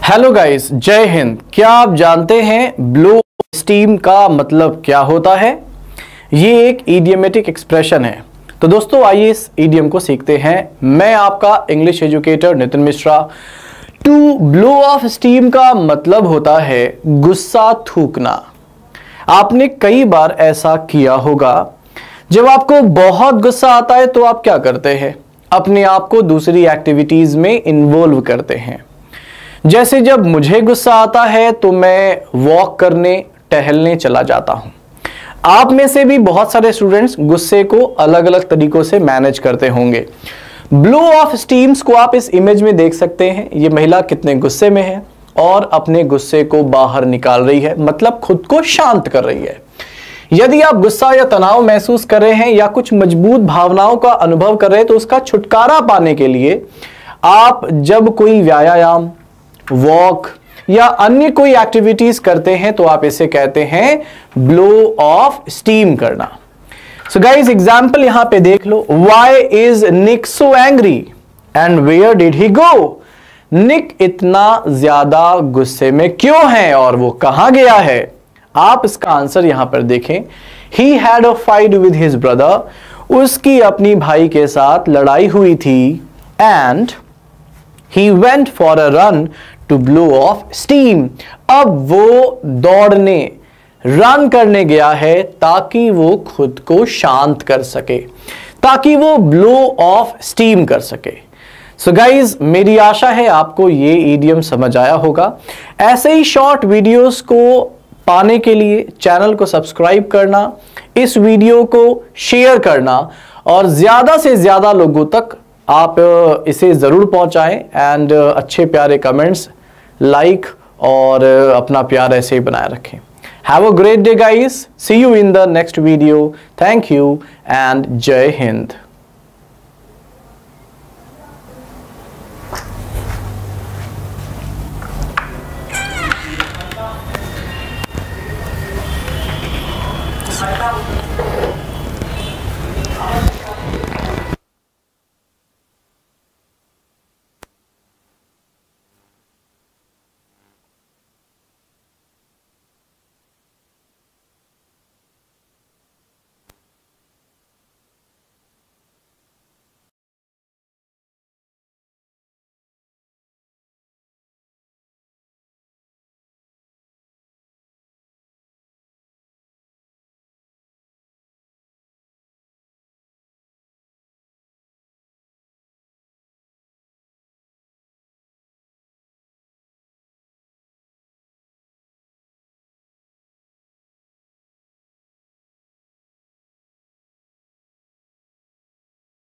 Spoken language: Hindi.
हेलो गाइस, जय हिंद। क्या आप जानते हैं ब्लो स्टीम का मतलब क्या होता है? ये एक इडियमेटिक एक्सप्रेशन है। तो दोस्तों आइए इस इडियम को सीखते हैं। मैं आपका English educator Nitin Mishra. To blow off steam का मतलब होता है गुस्सा थूकना। आपने कई बार ऐसा किया होगा। जब आपको बहुत गुस्सा आता है तो आप क्या करते हैं? अपने आप को दूसरी एक्टिविटीज में इन्वॉल्व करते हैं। जैसे जब मुझे गुस्सा आता है तो मैं वॉक करने, टहलने चला जाता हूं। आप में से भी बहुत सारे स्टूडेंट्स गुस्से को अलग अलग तरीकों से मैनेज करते होंगे। ब्लो ऑफ स्टीम्स को आप इस इमेज में देख सकते हैं। ये महिला कितने गुस्से में है और अपने गुस्से को बाहर निकाल रही है, मतलब खुद को शांत कर रही है। यदि आप गुस्सा या तनाव महसूस कर रहे हैं या कुछ मजबूत भावनाओं का अनुभव कर रहे हैं तो उसका छुटकारा पाने के लिए आप जब कोई व्यायाम, वॉक या अन्य कोई एक्टिविटीज करते हैं तो आप इसे कहते हैं ब्लो ऑफ स्टीम करना। सो गाइस, एग्जांपल यहां पे देख लो। Why is Nick so angry and where did he go? Nick इतना ज्यादा गुस्से में क्यों है और वो कहां गया है? आप इसका आंसर यहां पर देखें। He had a fight with his brother. उसकी अपनी भाई के साथ लड़ाई हुई थी। And he went for a run to blow off steam. अब वो दौड़ने, रन करने गया है ताकि वो खुद को शांत कर सके, ताकि वो ब्लो ऑफ स्टीम कर सके। सो गाइज, मेरी आशा है आपको ये इडियम समझ आया होगा। ऐसे ही शॉर्ट वीडियोस को पाने के लिए चैनल को सब्सक्राइब करना, इस वीडियो को शेयर करना और ज्यादा से ज्यादा लोगों तक आप इसे जरूर पहुंचाएं। एंड अच्छे प्यारे कमेंट्स, लाइक और अपना प्यार ऐसे ही बनाए रखें। Have a great day guys. See you in the next video. Thank you and जय हिंद।